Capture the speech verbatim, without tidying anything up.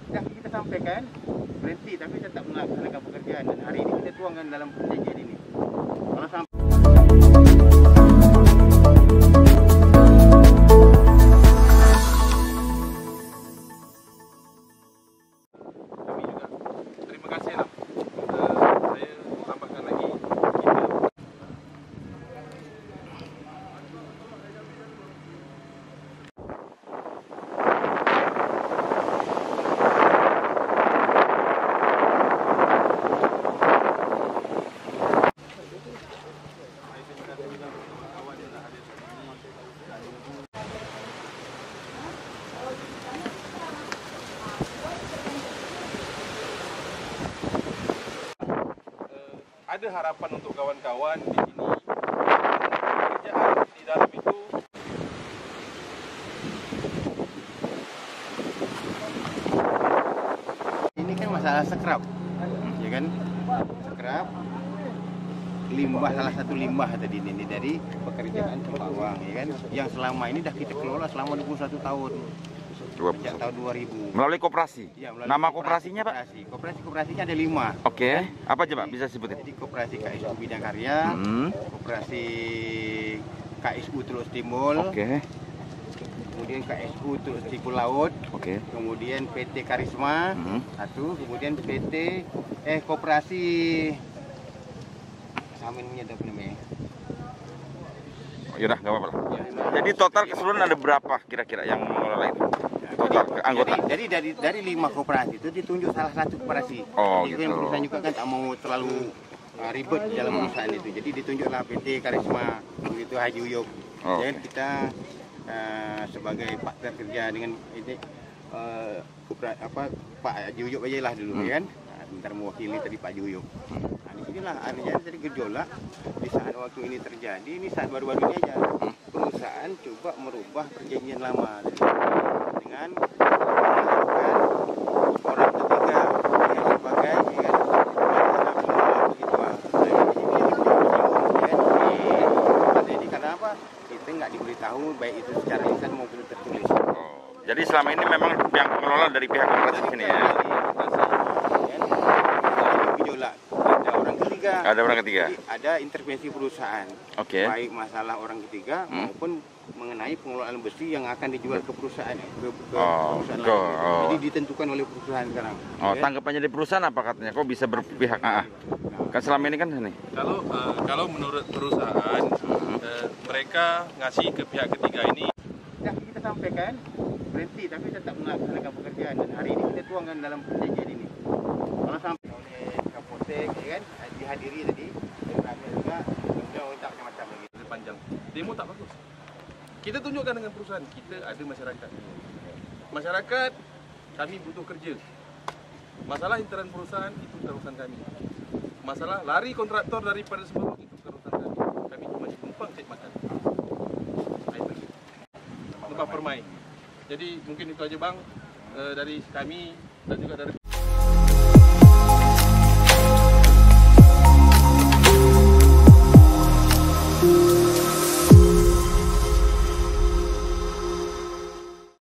Dah kita sampaikan berhenti tapi tetap melaksanakan pekerjaan, dan hari ini kita tuangkan dalam perjanjian ini. Kalau sampai ada harapan untuk kawan-kawan di sini, pekerjaan di dalam itu ini kan masalah scrap, ya kan? Scrap limbah, salah satu limbah tadi ini dari pekerjaan Cempawang, ya kan? Yang selama ini dah kita kelola selama dua puluh satu tahun. Sejak tahun dua ribu. Melalui koperasi? Ya, melalui Nama koperasi, koperasinya, Pak? Koperasi. Koperasi-koperasinya ada lima. Oke, okay. Apa aja, Pak? Bisa sebutin? Jadi koperasi K S U Bidang Karya, hmm. koperasi K S U Teluk Timbul, okay. Kemudian K S U Teluk Timbul Laut, okay. Kemudian P T Karisma, hmm. satu, kemudian P T eh koperasi Saminnya apa namanya? Oh, yaudah, nggak apa-apa. Ya, jadi total keseluruhan ada berapa kira-kira yang mengelola itu? Total jadi, anggota? Jadi, jadi dari dari lima koperasi itu ditunjuk salah satu koperasi. Oh, jadi gitu. Yang perusahaan juga kan tak mau terlalu uh, ribet dalam perusahaan itu. Jadi ditunjuklah P T Karisma, begitu Haji Uyup. Oh, Dan okay. kita uh, sebagai partner kerja dengan ini uh, kopera, apa Pak Haji Uyup aja lah dulu, hmm. kan? Bentar mewakili tadi Pak Haji Uyup. Nah, di sinilah artinya jadi gejolak di saat waktu ini terjadi. Ini saat baru-baru ini aja perusahaan coba merubah perjanjian lama dengan melakukan orang ketiga yang sebagai ya kan begitu lah. Jadi karena apa? Kita nggak diberitahu baik itu secara lisan maupun tertulis. Oh, jadi selama ini memang yang pengelola dari pihak koperasi sini ya? Ada orang ketiga. Ada orang ketiga. Jadi ada intervensi perusahaan. Oke. Okay. Baik masalah orang ketiga hmm. maupun mengenai pengelolaan besi yang akan dijual ke perusahaan ke, ke oh, perusahaan betul. lain. Oh. Jadi ditentukan oleh perusahaan sekarang. Oh, ya? Tanggapannya dari perusahaan apa katanya? Kok bisa berpihak? Ah, kan selama ini kan ini. Kalau uh, kalau menurut perusahaan hmm. uh, mereka ngasih ke pihak ketiga ini. Dah kita sampaikan berhenti tapi tetap melaksanakan pekerjaan, dan hari ini kita tuangkan dalam perjanjian ini. Kalau sampai oleh Kapolsek, ya kan, dihadiri tadi, dan kami juga sudah minta macam-macam lagi. Panjang. Demo tak bagus. Kita tunjukkan dengan perusahaan, kita ada masyarakat. Masyarakat, kami butuh kerja. Masalah intern perusahaan, itu urusan kami. Masalah lari kontraktor daripada sebelum, itu urusan kami. Kami cuma numpang cek makan. Nah, itu. Numpang permai. Jadi mungkin itu aja Bang, e, dari kami dan juga dari